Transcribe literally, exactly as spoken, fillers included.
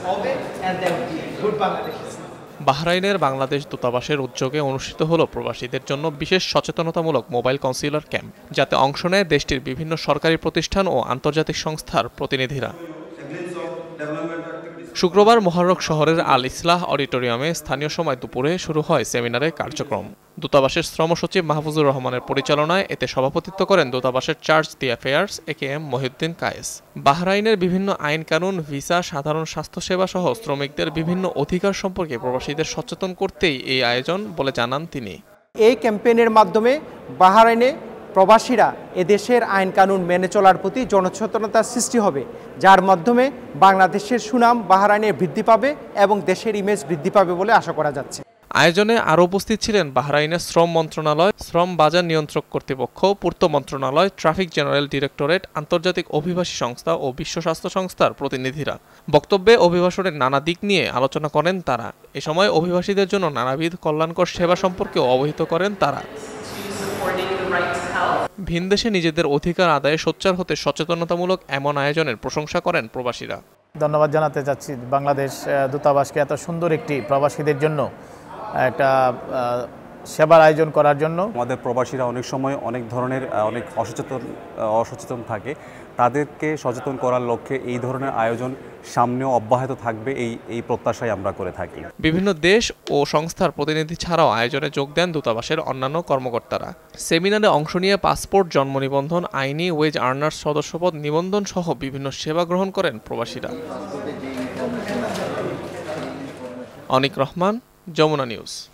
বাহরাইনের বাংলাদেশ দূতাবাসের উদ্যোগে অনুষ্ঠিত হলো প্রবাসীদের জন্য বিশেষ সচেতনতামূলক মোবাইল কাউন্সিলর ক্যাম্প, যাতে অংশ নেয় দেশটির বিভিন্ন সরকারি প্রতিষ্ঠান ও আন্তর্জাতিক সংস্থার প্রতিনিধিরা। শুক্রবার মোহাররক শহরের আল ইসলাহ অডিটোরিয়ামে স্থানীয় সময় দুপুরে শুরু হয় সেমিনারের কার্যক্রম। দূতাবাসের শ্রম সচিব মাহফুজুর রহমানের পরিচালনায় এতে সভাপতিত্ব করেন দূতাবাসের charge d' affaires A K M Mohiuddin Kayes. বাহরাইনের বিভিন্ন আইন কানুন, ভিসা, সাধারণ স্বাস্থ্যসেবা সহ শ্রমিকদের বিভিন্ন অধিকার সম্পর্কে প্রবাসীদের সচেতন করতেই এই আয়োজন বলে জানান তিনি। এই ক্যাম্পেইনের মাধ্যমে বাহরাইনে প্রবাসীরা এদেশের আইন কানুন মেনে চলার প্রতি জনসচেতনতার সৃষ্টি হবে, যার মাধ্যমে বাংলাদেশের সুনাম বাহরাইনে বৃদ্ধি পাবে এবং দেশের ইমেজ বৃদ্ধি পাবে বলে আশা করা যাচ্ছে। আয়োজনে আরও উপস্থিত ছিলেন বাহরাইনের শ্রম মন্ত্রণালয়, শ্রম বাজার নিয়ন্ত্রক কর্তৃপক্ষ, পূর্ত মন্ত্রণালয়, ট্রাফিক জেনারেল ডিরেক্টরেট, আন্তর্জাতিক অভিবাসী সংস্থা ও বিশ্ব স্বাস্থ্য সংস্থার প্রতিনিধিরা। বক্তব্যে অভিবাসনের নানা দিক নিয়ে আলোচনা করেন তারা। এ সময় অভিবাসীদের জন্য নানাবিধ কল্যাণকর সেবা সম্পর্কেও অবহিত করেন তারা। ভিনদেশে নিজেদের অধিকার আদায়ে সোচ্চার হতে সচেতনতামূলক এমন আয়োজনের প্রশংসা করেন প্রবাসীরা। ধন্যবাদ জানাতে চাচ্ছি বাংলাদেশ দূতাবাসকে এত সুন্দর একটি প্রবাসীদের জন্য একটা সেবার আয়োজন করার জন্য। আমাদের প্রবাসীরা অনেক সময় অনেক ধরনের অনেক অসচেতন অসচেতন থাকে, তাদেরকে সচেতন করার লক্ষ্যে এই ধরনের আয়োজন সামনেও অব্যাহত থাকবে, এই এই প্রত্যাশাই আমরা করে থাকি। বিভিন্ন দেশ ও সংস্থার প্রতিনিধি ছাড়াও আয়োজনে যোগ দেন দূতাবাসের অন্যান্য কর্মকর্তারা। সেমিনারে অংশ নিয়ে পাসপোর্ট, জন্ম নিবন্ধন, আইনি, ওয়েজ আর্নার্স সদস্যপদ নিবন্ধন সহ বিভিন্ন সেবা গ্রহণ করেন প্রবাসীরা। অনিক রহমান, যমুনা নিউজ।